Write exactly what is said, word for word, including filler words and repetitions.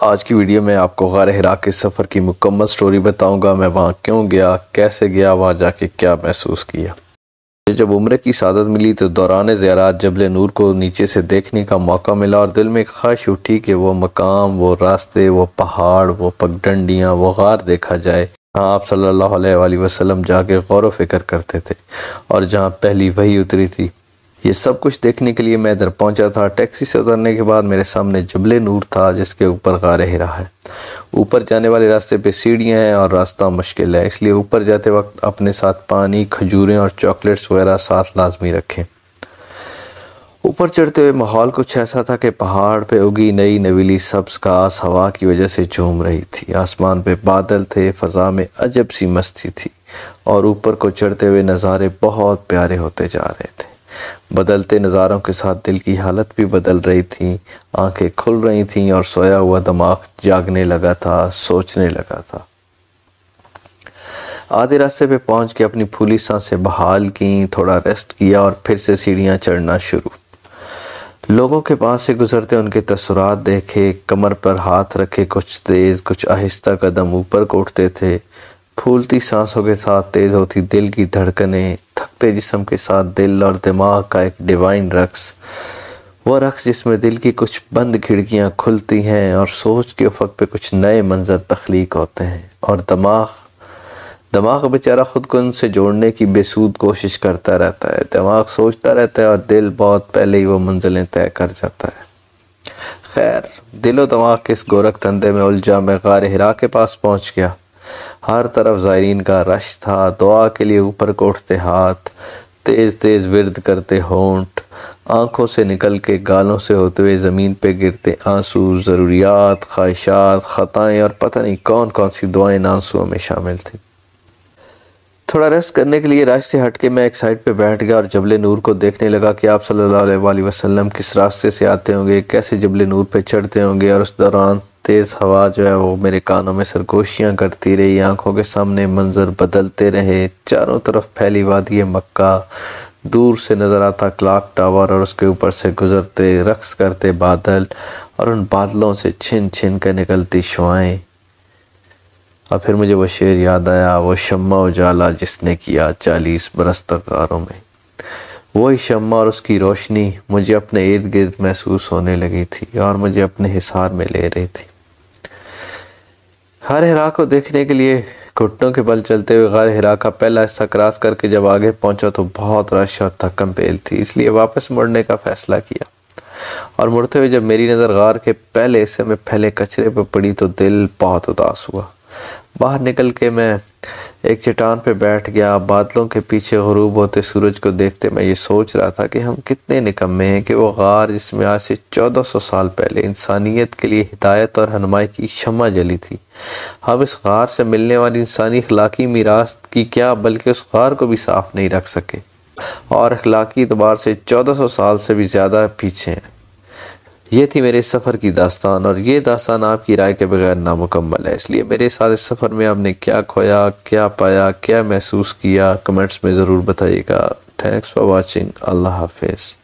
آج کی ویڈیو میں آپ کو غار حرا کے سفر کی مکمل سٹوری بتاؤں گا۔ میں وہاں کیوں گیا، کیسے گیا، وہاں جا کے کیا محسوس کیا۔ جب عمرے کی سعادت ملی تو دوران زیارات جبل نور کو نیچے سے دیکھنے کا موقع ملا اور دل میں ایک خواہش اٹھی کہ وہ مقام، وہ راستے، وہ پہاڑ، وہ پگڈنڈیاں، وہ غار دیکھا جائے جہاں آپ صلی اللہ علیہ وآلہ وسلم جا کے غور و فکر کرتے تھے اور جہاں پہلی وحی اتری تھی۔ یہ سب کچھ دیکھنے کے لیے میں ادھر پہنچا تھا۔ ٹیکسی سے اترنے کے بعد میرے سامنے جبل نور تھا جس کے اوپر غار حرا ہے۔ اوپر جانے والے راستے پہ سیڑھیاں ہیں اور راستہ مشکل ہے، اس لیے اوپر جاتے وقت اپنے ساتھ پانی، کھجوریں اور چاکلیٹس وغیرہ ساتھ لازمی رکھیں۔ اوپر چڑھتے ہوئے ماحول کچھ ایسا تھا کہ پہاڑ پہ اگی نئی نویلی سبز گھاس ہوا کی وجہ سے جھوم رہی تھی۔ آسمان پہ بادل تھے، فضا میں عجب سی مستی تھی اور اوپر کو چڑھتے ہوئے نظارے بہت پیارے ہوتے جا رہے تھے۔ بدلتے نظاروں کے ساتھ دل کی حالت بھی بدل رہی تھی، آنکھیں کھل رہی تھیں اور سویا ہوا دماغ جاگنے لگا تھا، سوچنے لگا تھا۔ آدھے راستے پہ پہنچ کے اپنی پھولی سانسیں بحال کیں، تھوڑا ریسٹ کیا اور پھر سے سیڑھیاں چڑھنا شروع۔ لوگوں کے پاس سے گزرتے ان کے تصورات دیکھے، کمر پر ہاتھ رکھے، کچھ تیز کچھ آہستہ قدم اوپر کو اٹھتے تھے۔ پھولتی سانسوں کے ساتھ تیز ہوتی دل کی دھڑکنیں، تھکتے جسم کے ساتھ دل اور دماغ کا ایک ڈیوائن رقص، وہ رقص جس میں دل کی کچھ بند کھڑکیاں کھلتی ہیں اور سوچ کے افق پہ کچھ نئے منظر تخلیق ہوتے ہیں، اور دماغ دماغ بیچارہ خود کو ان سے جوڑنے کی بے سود کوشش کرتا رہتا ہے۔ دماغ سوچتا رہتا ہے اور دل بہت پہلے ہی وہ منزلیں طے کر جاتا ہے۔ خیر، دل و دماغ کے اس گورکھ دھندے میں الجھا میں غار حرا کے پاس پہنچ گیا۔ ہر طرف زائرین کا رش تھا، دعا کے لیے اوپر کو اٹھتے ہاتھ، تیز تیز ورد کرتے ہونٹ، آنکھوں سے نکل کے گالوں سے ہوتے ہوئے زمین پہ گرتے آنسو، ضروریات، خواہشات، خطائیں اور پتہ نہیں کون کون سی دعائیں ان آنسوؤں میں شامل تھیں۔ تھوڑا ریسٹ کرنے کے لیے رش سے ہٹ کے میں ایک سائڈ پہ بیٹھ گیا اور جبل نور کو دیکھنے لگا کہ آپ صلی اللہ علیہ وآلہ وسلم کس راستے سے آتے ہوں گے، کیسے جبل نور پہ چڑھتے ہوں گے، اور اس دوران تیز ہوا جو ہے وہ میرے کانوں میں سرگوشیاں کرتی رہی، آنکھوں کے سامنے منظر بدلتے رہے۔ چاروں طرف پھیلی وادی مکہ، دور سے نظر آتا کلاک ٹاور اور اس کے اوپر سے گزرتے رقص کرتے بادل اور ان بادلوں سے چھن چھن کے نکلتی شعائیں۔ اور پھر مجھے وہ شعر یاد آیا، وہ شمع اجالا جس نے کیا چالیس برس تک غاروں میں۔ وہی شمع اور اس کی روشنی مجھے اپنے ارد گرد محسوس ہونے لگی تھی اور مجھے اپنے حصار میں لے رہی تھی۔ غار حرا کو دیکھنے کے لیے گھٹنوں کے بل چلتے ہوئے غار حرا کا پہلا حصہ کراس کر کے جب آگے پہنچا تو بہت رش اور تھکم پیل تھی، اس لیے واپس مڑنے کا فیصلہ کیا۔ اور مڑتے ہوئے جب میری نظر غار کے پہلے حصے میں پھیلے کچرے پہ پڑی تو دل بہت اداس ہوا۔ باہر نکل کے میں ایک چٹان پہ بیٹھ گیا۔ بادلوں کے پیچھے غروب ہوتے سورج کو دیکھتے میں یہ سوچ رہا تھا کہ ہم کتنے نکمے ہیں کہ وہ غار جس میں آج سے چودہ سو سال پہلے انسانیت کے لیے ہدایت اور رہنمائی کی شمع جلی تھی، ہم اس غار سے ملنے والی انسانی اخلاقی میراث کی کیا بلکہ اس غار کو بھی صاف نہیں رکھ سکے اور اخلاقی اعتبار سے چودہ سو سال سے بھی زیادہ پیچھے ہیں۔ یہ تھی میرے سفر کی داستان، اور یہ داستان آپ کی رائے کے بغیر نامکمل ہے، اس لیے میرے ساتھ اس سفر میں آپ نے کیا کھویا، کیا پایا، کیا محسوس کیا، کمنٹس میں ضرور بتائیے گا۔ Thanks for watching. اللہ حافظ۔